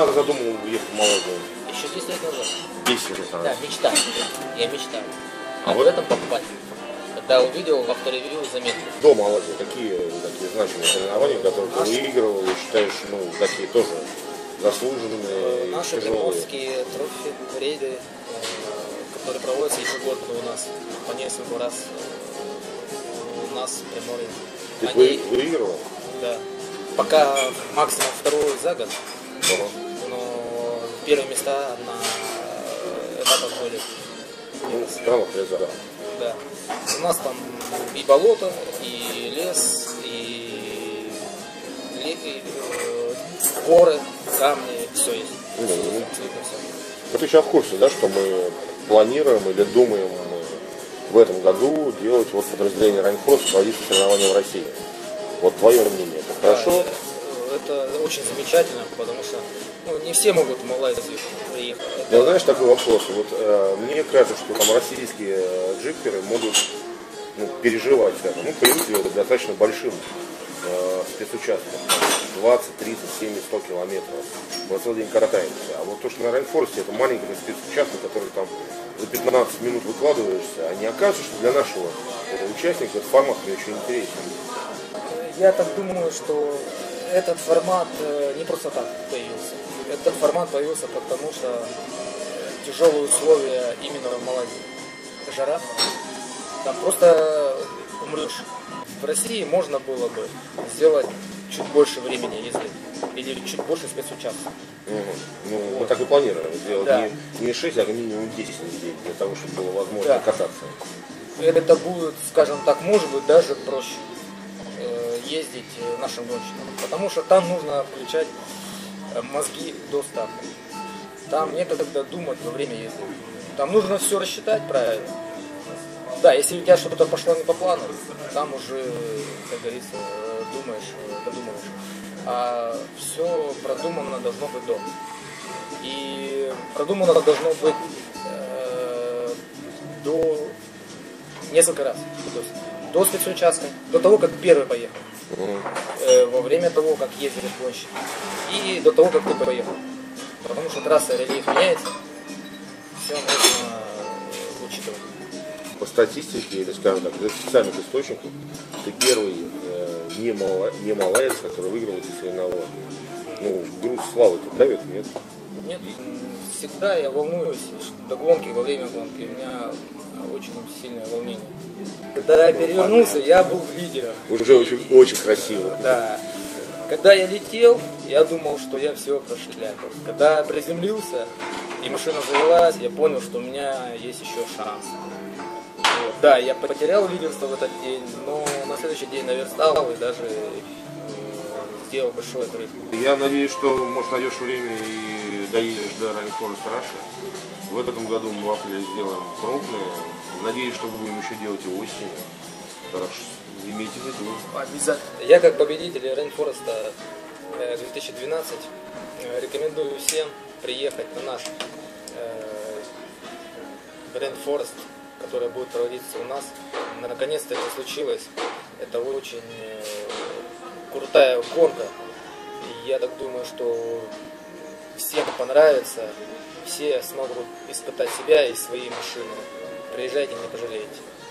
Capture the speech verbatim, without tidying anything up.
когда задумал ехать в Малайзию? Еще десять лет назад. десять лет назад. Да, мечта. Я мечтал. А А вот в этом покупать. Когда увидел в авторевью заметку. до Малайзии какие такие значимые соревнования, которые ты выигрывал и считаешь, ну, такие тоже заслуженные, Наши тяжелые? приморские трофи, рейды, которые проводятся ежегодно у нас по несколько раз у нас в Приморье. Ты Они, выигрывал? да. Пока максимум второй за год, Ага. но первые места на этапах были. Ну, странно приза. Да. Да. У нас там и болото, и лес, и, и, и э, горы, камни, все есть. Ну, Все, ну, абсолютно все. Вот ты сейчас в курсе, да, что мы планируем или думаем в этом году делать вот подразделение Райнфорс, проводить соревнования в России. Вот твое мнение, это хорошо? Это очень замечательно, потому что ну, не все могут в Малайзию приехать. Это... Ну, знаешь, такой вопрос. Вот, э, мне кажется, что там российские э, джиперы могут ну, переживать это. Ну, привыкли к достаточно большим э, спецучасткам. двадцать, тридцать, семьдесят, сто километров. Мы целый день катаемся. А вот то, что на Райнфорсте, это маленький спецучасток, который там за пятнадцать минут выкладываешься, а не окажется, что для нашего участника этот формат мне очень интересен. Я так думаю, что этот формат не просто так появился. Этот формат появился потому, что тяжелые условия именно в Малайзии. Жара. Там просто умрешь. В России можно было бы сделать чуть больше времени ездить. Или чуть больше спецучастков. Угу. Ну, вот. Мы так и планируем сделать да. не, не шесть, а минимум десять недель, для того, чтобы было возможно да. кататься. Это будет, скажем так, может быть, даже проще ездить нашим гонщикам, потому что там нужно включать мозги до старта. Там некогда думать во время езды. Там нужно все рассчитать правильно. Да, если у тебя что-то пошло не по плану, там уже, как говорится, думаешь, додумываешь. А все продумано должно быть до. И продумано должно быть э, до несколько раз. То есть до спецучастка, до того, как первый поехал. Э, во время того, как ездили гонщики. И до того, как ты поехал. Потому что трасса, рельеф меняется. Все нужно учитывать. По статистике, или, скажем так, из официальных источников, ты первый э, не, мала, не малаец, который выиграл эти соревнования. Ну, груз славы-то давит, нет? Нет, всегда я волнуюсь до гонки, во время гонки. У меня очень сильное волнение. Когда я перевернулся, я был в лидерах. Уже очень, очень красиво. Да. Когда я летел, я думал, что я все прошляпил. Когда я приземлился и машина завелась, я понял, что у меня есть еще шанс. Вот. Да, я потерял лидерство в этот день, но на следующий день наверстал и даже э, сделал большой отрыв. Я надеюсь, что, может, найдешь время и доедешь до Райнфорс Раша. В этом году мы в апреле сделаем пробные. Надеюсь, что будем еще делать и осенью. Хорошо. Имейте в виду. Обязательно. Я как победитель Рейнфореста две тысячи двенадцать рекомендую всем приехать на наш Рейнфорест, который будет проводиться у нас. Наконец-то это случилось. Это очень крутая гонка. И я так думаю, что всем понравится. Все смогут испытать себя и свои машины. Приезжайте, не пожалеете.